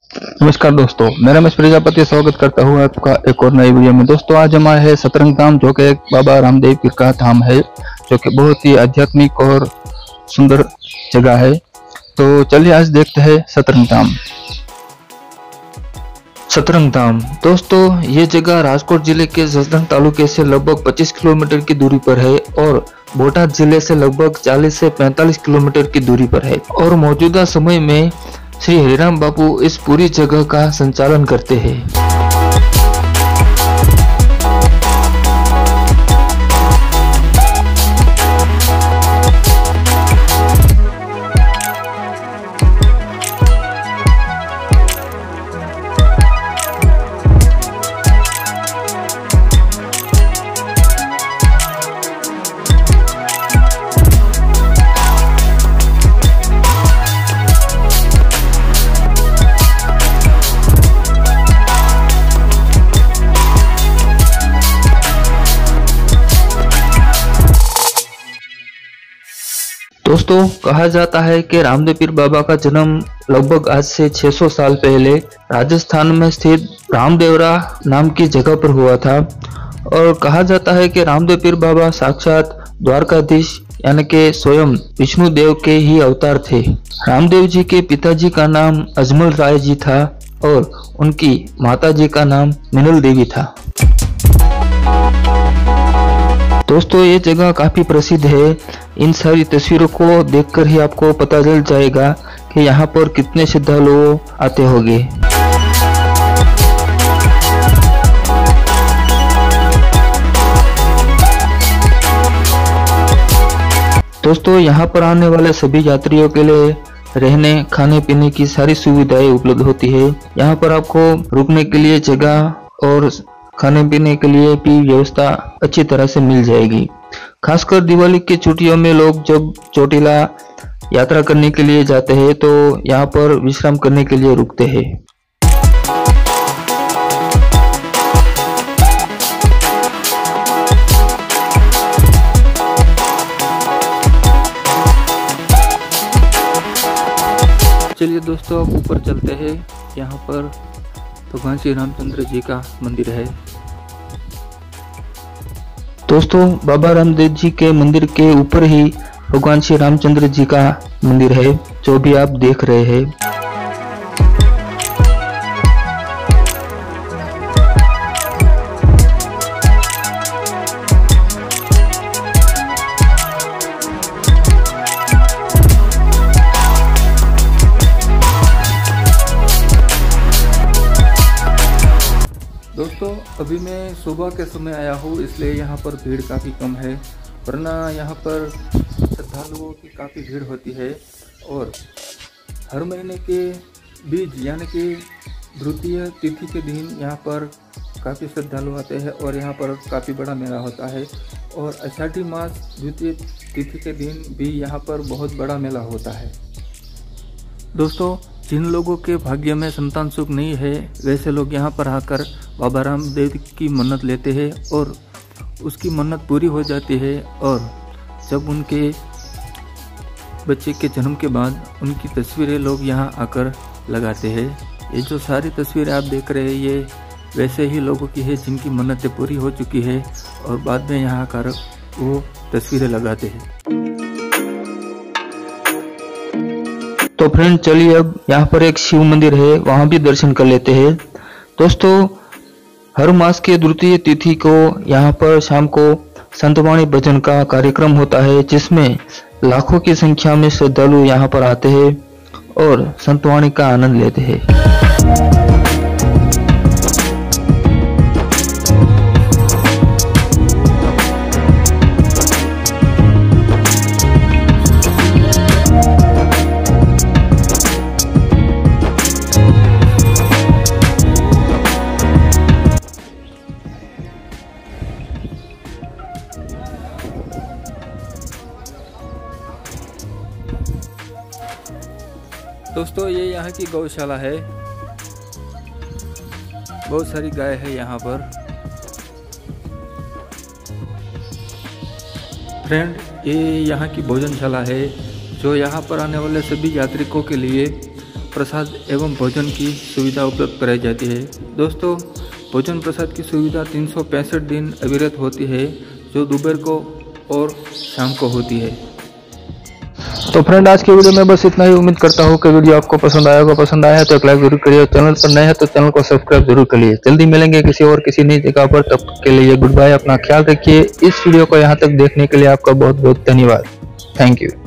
नमस्कार दोस्तों, मेरा रमेश प्रजापति स्वागत करता हूँ आपका एक और नई वीडियो में। दोस्तों आज हम आए हैं सतरंग धाम, जो कि एक बाबा रामदेव पीर का धाम है, जो कि बहुत ही आध्यात्मिक और सुंदर जगह है। तो चलिए आज देखते हैं सतरंग धाम। सतरंग धाम दोस्तों, ये जगह राजकोट जिले के सतरंग तालुके से लगभग 25 किलोमीटर की दूरी पर है और बोटाद जिले से लगभग 40 से 45 किलोमीटर की दूरी पर है। और मौजूदा समय में श्री हरिराम बापू इस पूरी जगह का संचालन करते हैं। दोस्तों कहा जाता है कि रामदेव पीर बाबा का जन्म लगभग आज से 600 साल पहले राजस्थान में स्थित रामदेवरा नाम की जगह पर हुआ था। और कहा जाता है कि रामदेव पीर बाबा साक्षात द्वारकाधीश यानी कि स्वयं विष्णु देव के ही अवतार थे। रामदेव जी के पिताजी का नाम अजमल राय जी था और उनकी माता जी का नाम मिनल देवी था। दोस्तों ये जगह काफी प्रसिद्ध है। इन सारी तस्वीरों को देखकर ही आपको पता चल जाएगा कि यहाँ पर कितने श्रद्धालु आते होंगे। दोस्तों यहाँ पर आने वाले सभी यात्रियों के लिए रहने खाने पीने की सारी सुविधाएं उपलब्ध होती है। यहाँ पर आपको रुकने के लिए जगह और खाने पीने के लिए भी व्यवस्था अच्छी तरह से मिल जाएगी। खासकर दिवाली की छुट्टियों में लोग जब चोटिला यात्रा करने के लिए जाते हैं तो यहाँ पर विश्राम करने के लिए रुकते हैं। चलिए दोस्तों अब ऊपर चलते हैं। यहाँ पर भगवान श्री रामचंद्र जी का मंदिर है। दोस्तों बाबा रामदेव जी के मंदिर के ऊपर ही भगवान श्री रामचंद्र जी का मंदिर है, जो भी आप देख रहे हैं। दोस्तों अभी मैं सुबह के समय आया हूँ, इसलिए यहाँ पर भीड़ काफ़ी कम है, वरना यहाँ पर श्रद्धालुओं की काफ़ी भीड़ होती है। और हर महीने के बीज यानी कि द्वितीय तिथि के दिन यहाँ पर काफ़ी श्रद्धालु आते हैं और यहाँ पर काफ़ी बड़ा मेला होता है। और आषाढ़ी मास द्वितीय तिथि के दिन भी यहाँ पर बहुत बड़ा मेला होता है। दोस्तों जिन लोगों के भाग्य में संतान सुख नहीं है, वैसे लोग यहाँ पर आकर बाबा रामदेव की मन्नत लेते हैं और उसकी मन्नत पूरी हो जाती है। और जब उनके बच्चे के जन्म के बाद उनकी तस्वीरें लोग यहाँ आकर लगाते हैं। ये जो सारी तस्वीरें आप देख रहे हैं ये वैसे ही लोगों की है जिनकी मन्नतें पूरी हो चुकी है और बाद में यहाँ आकर वो तस्वीरें लगाते हैं। तो फ्रेंड चलिए अब यहाँ पर एक शिव मंदिर है, वहाँ भी दर्शन कर लेते हैं। दोस्तों हर मास के द्वितीय तिथि को यहाँ पर शाम को संतवाणी भजन का कार्यक्रम होता है, जिसमें लाखों की संख्या में श्रद्धालु यहाँ पर आते हैं और संतवाणी का आनंद लेते हैं। दोस्तों ये यहाँ की गौशाला है, बहुत सारी गाय है यहाँ पर। फ्रेंड ये यहाँ की भोजनशाला है, जो यहाँ पर आने वाले सभी यात्रिकों के लिए प्रसाद एवं भोजन की सुविधा उपलब्ध कराई जाती है। दोस्तों, भोजन प्रसाद की सुविधा 365 दिन अविरत होती है, जो दोपहर को और शाम को होती है। तो फ्रेंड, आज की वीडियो में बस इतना ही। उम्मीद करता हूँ कि वीडियो आपको पसंद आया होगा। पसंद आया है तो एक लाइक जरूर करिए, चैनल पर नए हैं तो चैनल को सब्सक्राइब जरूर करिए। जल्दी मिलेंगे किसी नई जगह पर, तब तक के लिए गुड बाय। अपना ख्याल रखिए। इस वीडियो को यहाँ तक देखने के लिए आपका बहुत बहुत धन्यवाद। Thank you.